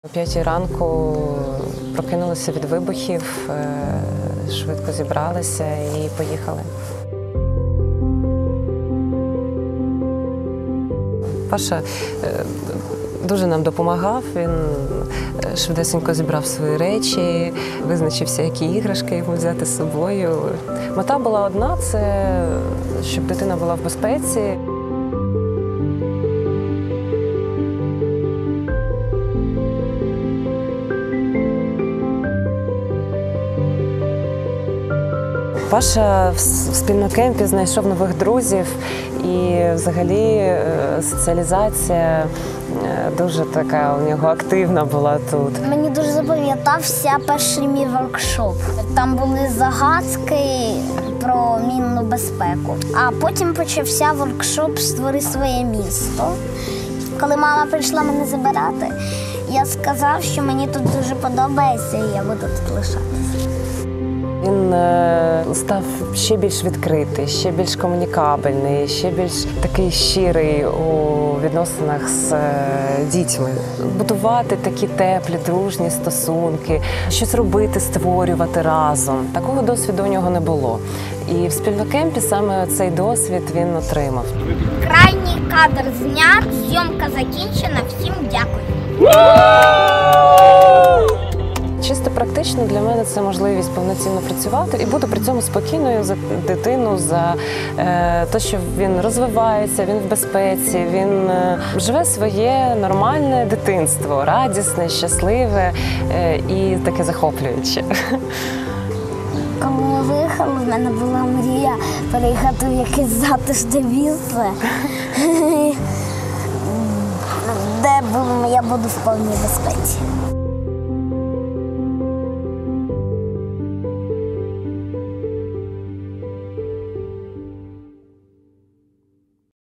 О 5 ранку прокинулися від вибухів, швидко зібралися і поїхали. Паша дуже нам допомагав, він швидесенько зібрав свої речі, визначився, які іграшки йому взяти з собою. Мета була одна – це щоб дитина була в безпеці. Паша в спільнокемпі знайшов нових друзів і взагалі соціалізація дуже така у нього активна була тут. Мені дуже запам'ятався перший мій воркшоп. Там були загадки про мінну безпеку. А потім почався воркшоп «Створи своє місто». Коли мама прийшла мене забирати, я сказав, що мені тут дуже подобається і я буду тут лишатися. Він став ще більш відкритий, ще більш комунікабельний, ще більш такий щирий у відносинах з дітьми. Будувати такі теплі, дружні стосунки, щось робити, створювати разом. Такого досвіду у нього не було. І в спільнокемпі саме цей досвід він отримав. Крайній кадр знят, зйомка закінчена, всім дякую. Чисто практично для мене це можливість повноцінно працювати і бути при цьому спокійною за дитину, за те, що він розвивається, він в безпеці, він живе своє нормальне дитинство, радісне, щасливе і таке захоплююче. Коли ми виїхали, в мене була мрія переїхати в якесь затишне місце, де я буду в повній безпеці.